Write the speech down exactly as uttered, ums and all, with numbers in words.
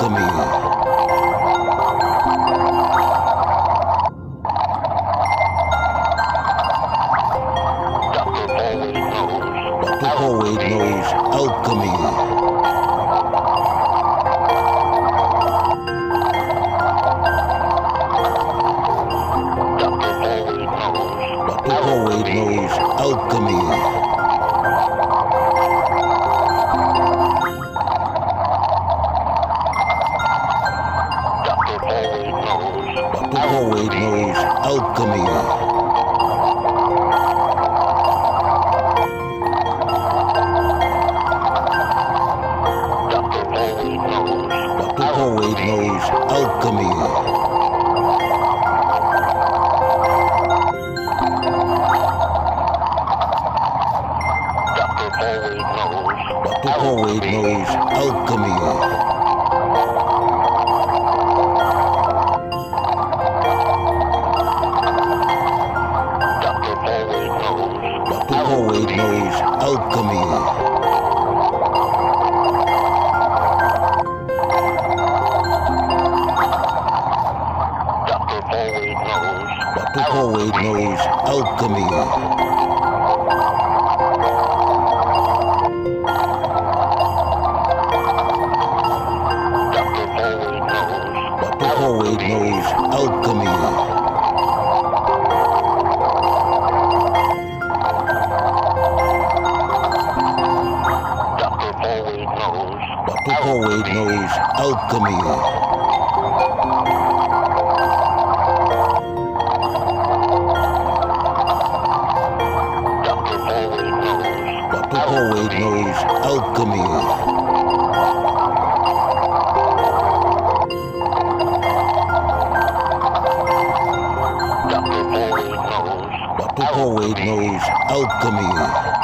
ALCHEMY. Doctor Paul knows ALCHEMY. Doctor Paul knows ALCHEMY. Doctor Paul knows ALCHEMY. Doctor Paul knows ALCHEMY. Doctor Paul knows ALCHEMY. Doctor Paul knows ALCHEMY. Doctor Paul knows ALCHEMY. Doctor Paul knows ALCHEMY. Doctor Paul knows ALCHEMY. Doctor Paul knows ALCHEMY. Doctor Paul knows ALCHEMY.